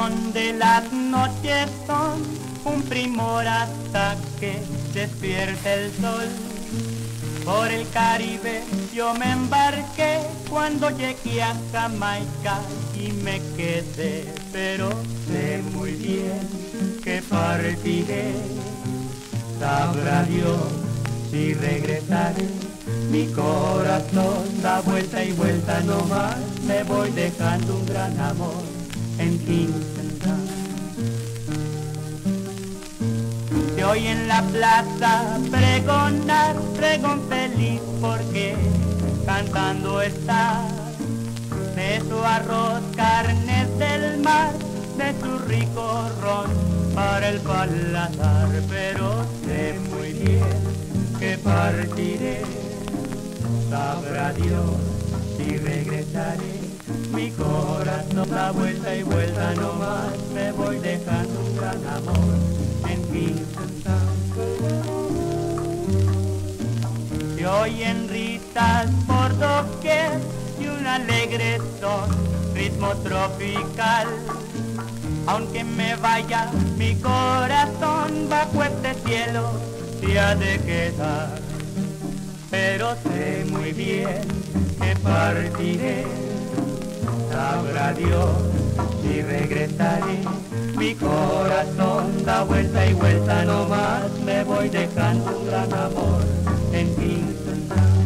donde las noches son un primor hasta que despierte el sol. Por el Caribe yo me embarqué cuando llegué a Jamaica y me quedé, pero sé muy bien que partiré. Sabrá Dios si regresaré, mi corazón da vuelta y vuelta nomás, me voy dejando un gran amor en Kingston Town. Te oí en la plaza pregonar, pregón feliz porque cantando está de su arroz, carnes del mar, de su rico ron para el paladar, pero sé muy bien que partiré. Sabrá Dios si regresaré, mi corazón da vuelta y vuelta nomás, me voy dejando un gran amor en Kingston Town. Se oyen risas por doquier y un alegre son, ritmo tropical. Aunque me vaya, mi corazón bajo este cielo se ha de quedar. Pero sé muy bien que partiré. Sabrá Dios si regresaré, mi corazón da vuelta y vuelta nomás, me voy dejando un gran amor en Kingston Town.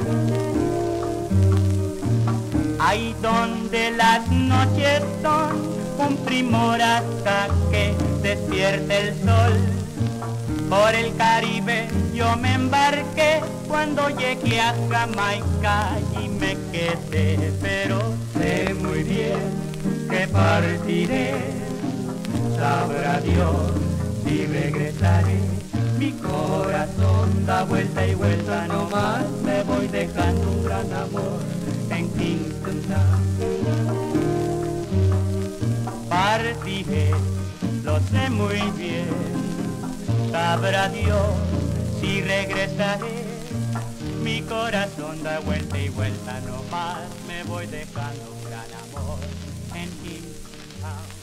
Ahí donde las noches son un primor hasta que despierte el sol. Por el Caribe yo me embarqué cuando llegué a Jamaica y me quedé, pero sé muy bien que partiré. Sabrá Dios si regresaré, mi corazón da vuelta y vuelta nomás, me voy dejando un gran amor en Kingston Town. Partiré, lo sé muy bien. Sabrá Dios si regresaré, mi corazón da vuelta y vuelta nomás, me voy dejando un gran amor en Kingston Town.